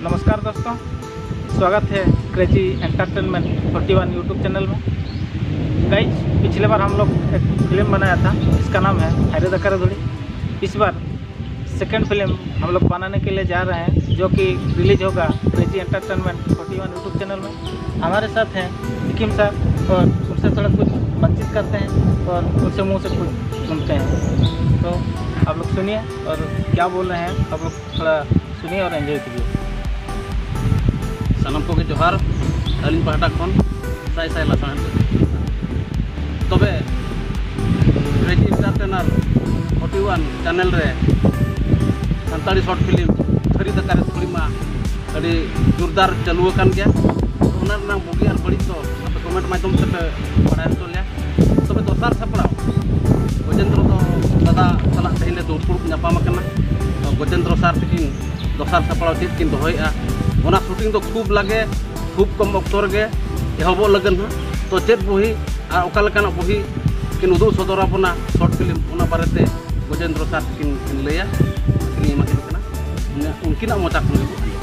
नमस्कार दोस्तों, स्वागत है क्रेजी एंटरटेनमेंट 41 यूट्यूब चैनल में। गाइज, पिछले बार हम लोग एक फिल्म बनाया था, इसका नाम है हैरे दक्कर धुड़ी। इस बार सेकंड फिल्म हम लोग बनाने के लिए जा रहे हैं, जो कि रिलीज होगा क्रेजी एंटरटेनमेंट 41 यूट्यूब चैनल में। हमारे साथ हैं हकीम साहब और उनसे थोड़ा कुछ बातचीत करते हैं और उनसे मुँह से कुछ सुनते हैं। तो आप लोग सुनिए और क्या बोल रहे हैं आप लोग थोड़ा सुनिए और एंजॉय कीजिए। सानम को जोहार अलिन पहाटा खन साई साई लासान तबे क्रेजी एंटरटेनर 41 चैनल रे संताली शॉर्ट फिल्म हैरे दक्कर धुड़ी मा अड़ी जोरदार चालू अकान गया। ओना ना बुगी और बड़ी तो कमेंट माध्यम से पढ़ाई तो लिया। तबे दोसार सपड़ा गजेंद्र तो दादा सला तहिले दुपुर नापाम करना तो गजेंद्र सार तकिन दोसार सपड़ा चेत किन दोहयआ ओना शूटिंग तो खूब लगे खूब कम अक्तर गे एहबो लगन तो चेत बही और ओका लेकान बही किन उदू सदरा बना शॉर्ट फिल्म ओना बारेते गजेंद्र सार किन लैया किन माकिन कना उनकिना मोचा खन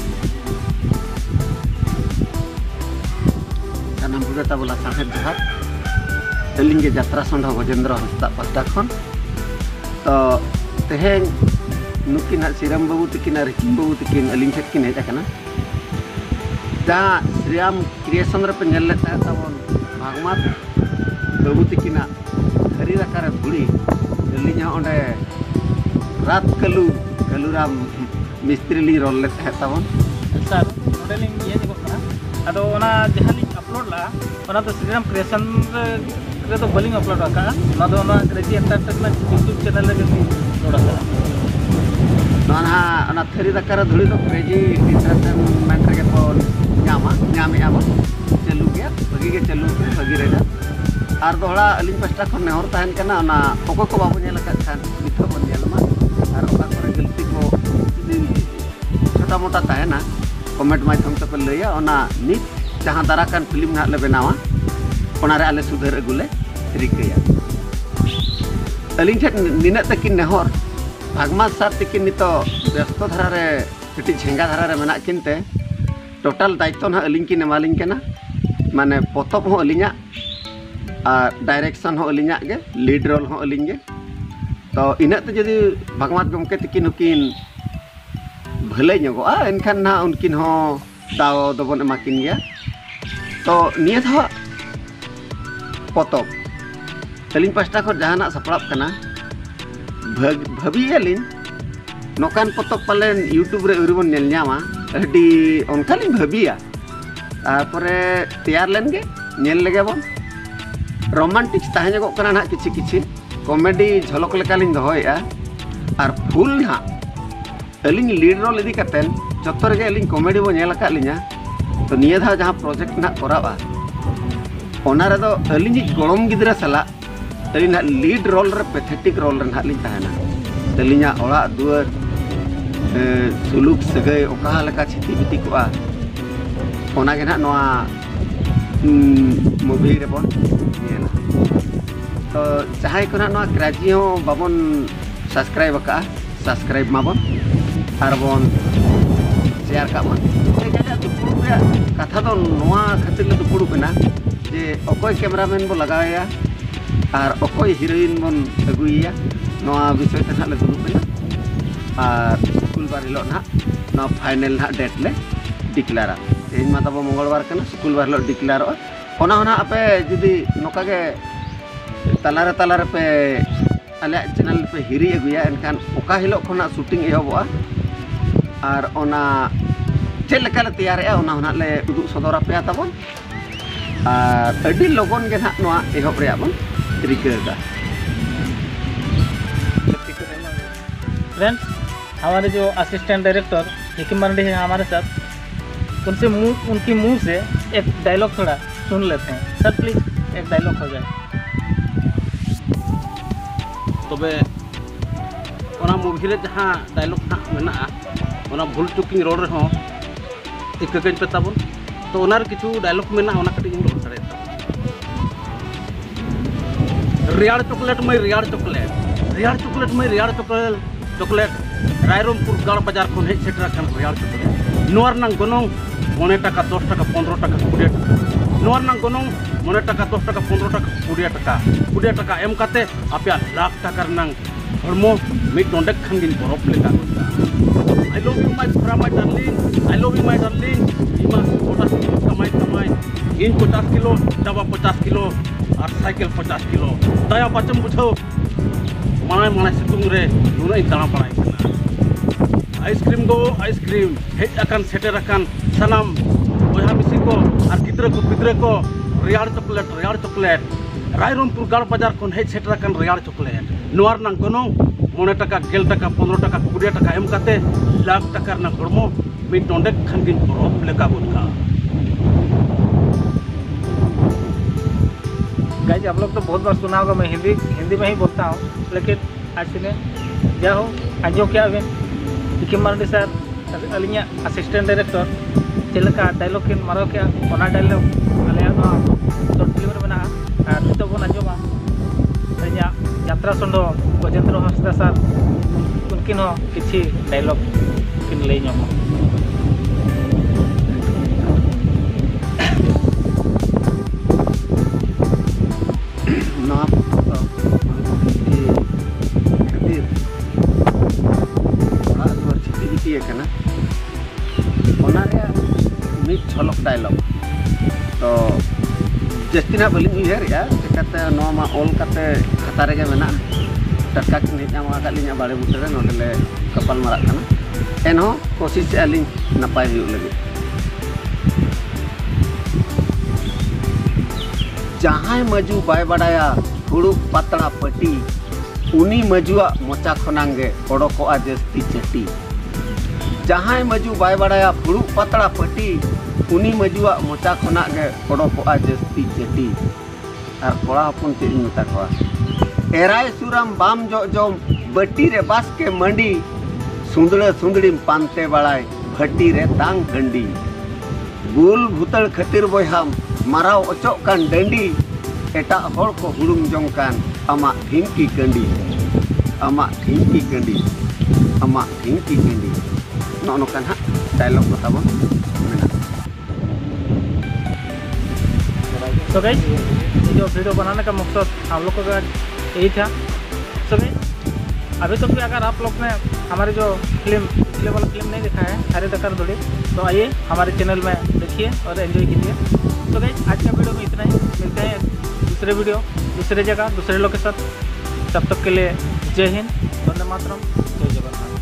सानाम बुझाता बोला साहेब जोहार अलिंग के यात्रा संधा गजेंद्र हंसदा पास्टा खन तो तेहें नुकिन श्रीराम बाबू तकिन और हकीम बाबू तकिन अलिंग ठेक किन हेज आकना जहाँ श्रीराम क्रिएशन पे नल लेता तबन भागमात बाबू तकिन हैरे दक्कर धुड़ी अलिंग ओंडे रात कलूराम मिस्त्री ली रोल लेता तबन सर नोडेलिंग ये देखो ना अदो ओना जहां लिंक अपलोड ला ओना तो श्रीराम क्रिएशन रे तो बलिंग अपलोड आका ओना दो ओना क्रेजी एंटरटेनमेंट यूट्यूब चैनल रे भी अपलोड आका ना हैरे दक्कर धुड़ी तो क्रेजी एंटरटेनमेंट रे को नामे आबो चालू गया भागी के चालू के भागी रेगा और दोहरा अलिंग पास्टा खन नेहर तहन कना ओना ओको को बाबू नेल का खान मिथो बन नेलमा और ओका करे गलती को छोटा मोटा तहना कमेंट माध्यम से पे लैया ओना नित जहां दारा कान फिल्म ना ले बनावा ओना रे आले सुधर अगुले रिकया अलिंग ठे निना तकिन नेहर भागमा सार तकिन नितो व्यस्त धारा रे कटी झेंगा धारा रे मेना किनते टोटल दायित्व ना अलिंग की नमालिंग के ना माने पोतब हो अलिंगा और डायरेक्शन हो अलिंगा गे लीड रोल हो अलिंग गे तो इनते जदि भगवान गमके तकिन हुकिन भले नगोआ एनखान ना उनकिन हो दाव दबन एमाकिन गया तो निया था पोतब अलिंग पास्टा को जहाना सपड़ाब कना भाभी अलिंग नोकान पोतब पालेन यूट्यूब रे उरुबन नेल न्यामा अडी उनका लिंग भाबिया तारपरे तैयार लेन गे नेल लगे बन रोमांटिक्स ताहे जगो कना ना किछि किछि कॉमेडी झलक लेका लिंग दोहयआ और फुल ना अलिंग लीड रोल इदी कतेन जत्तर गे अलिंग कॉमेडी बो नेल का लिंगा तो निया धा जहां प्रोजेक्ट ना करावा ओना रे दो अलिंग गड़म गिदरा सला अलिंग ना लीड रोल रे पैथेटिक रोल रे ना लिंग ताहेना अलिंगा ओड़ा दुआर सुलूक सगै ओका लेका छिति बिति कोआ ओना गे ना नोआ मूवी रे बन नेला तो चाहे को ना नोआ क्रेजी हो बाबन सब्सक्राइब का सब्सक्राइब माबन आर बन शेयर का बन एजा दुपुड़ रे कथा दो नोआ खातिर ले दुपुड़ बना जे ओकोय कैमरामैन बो लगाया और ओकोय हीरोइन बन अगुइया नोआ विषय ते ना ले दुपुड़ बना और शुक्रवार हिलो ना फाइनल ना डेट ले डिक्लेरा तेज मा तब मंगलवार कना शुक्रवार हिलो डिक्लेरो ओना होना आपे जुदी नोका के तलारे पे आले चैनल पे हिरी अगुया एनखान ओका हिलो खना शूटिंग एहबोआ और ओना चेल लेका ले तैयारेआ ओना होना ले उदुग सदरा पे ताबन और अडी लगन गे ना नोआ एहब रे बन रिकर्डा। फ्रेंड्स, हमारे जो असिस्टेंट डायरेक्टर हकीम मार्डी है हमारे साथ, उनकी मुंह से एक डायलॉग थोड़ा सुन लेते हैं। सर प्लीज एक डायलॉग हो जाए। तबे ओना मूवी रे जहां डायलॉग ना मेना ओना भूल चुकिंग रोड रे हो एक कगज पे ताबन तो ओना रे किछु डायलॉग मेना ओना कटी इन रोड सड़े रियाड़ चॉकलेट में रियाड़ चॉकलेट में रियाड़ चॉकलेट रायरमपुर गाड़ बाजार खन हेज सेटर आकान रेयाड़ चॉकलेट नोआ रनांग गोनोंग 9 टाका 10 टाका 15 टाका 20 टाका नोआ रनांग गोनोंग 9 टाका 10 टाका 15 टाका 20 टाका एम काते आपया लाख टाका रनांग हरमो मिट नोंडेक खानगिन बरफ लेका I love you my darling, I love you my darling. Ima 50 kilo kamai in 50 kilo daba 50 kilo ar cycle 50 kilo daya pacem bujhau manai situng re nunai dana parai kana ice cream hej akan seter akan sanam boya misi ko ar gidra ko reyar chocolate Rairongpur gar bazar kon hej seter akan reyar chocolate noar nang gonong 9 টাকা 10 টাকা 15 টাকা 20 টাকা M काते लाख टाका ना हरमो मिट नोंडेक खानगिन बरफ लेका बुनका गाइस आप लोग तो बहुत बार सुना होगा, मैं हिंदी में ही बोलता हूँ, लेकिन आज सुने क्या हो आजो क्या बिन इकिम मार्डी सर अलिया असिस्टेंट डायरेक्टर चलका डायलॉग किन मारो क्या ओना डायलॉग अलिया नो तो फिल्म रे बना और नितो बन आजोमा अलिया यात्रा संडो गजेंद्र हंसदा सर उनकिन हो किसी डायलॉग किन लई ᱧᱟᱢᱟ नवा फोटो की खातिर बड़ा दुआर छिटी छिटी कना ओना रे मिट झलक डायलॉग तो जस्तिना बलिंग उयहर या चिकाते नवा मा ऑल काते खाता रेगे मेना टटका किन हेज ᱧᱟᱢ आका लिया बाड़े बुटरे नोडले कपाल मारा कना एनो कोशिश अलिंग नपाय हुई लगे जहां मजू बाय बड़ाया हुड़ू पातड़ा पटी उनी मजुआ मोचा खनांगे ओडोकोआ जस्ती चटी जहां मजू बाय बड़ाया हुड़ू पातड़ा पटी उनी मजुआ मोचा खनांगे ओडोकोआ जस्ती चटी और कोड़ा हपुन चे मेता कोआ एराय सुराम बाम जो बटी रे बास के मंडी सुंदड़ा सुंदड़ी पानते बड़ाय भट्टी रे तांग हंडी बुल भूतल खतिर बोहाम माराव ओचोक कान डंडी एटा होड़ को हुड़ुम जोंकान अमा ढिंकी कंडी नो कान हा डायलॉग को तब तो गाइस जो वीडियो बनाने का मकसद हम लोग का यही था। तो गाइस अभी तक भी अगर आप लोग ने हमारी जो पिछले वाला फिल्म नहीं देखा है हैरे दकर धुड़ी, तो आइए हमारे चैनल में देखिए और एंजॉय कीजिए। तो गाइस आज का वीडियो में इतना ही, मिलते हैं दूसरे वीडियो दूसरे जगह दूसरे लोग के साथ। तब तक के लिए जय हिंद, वंदे मातरम, जय जगन्नाथ।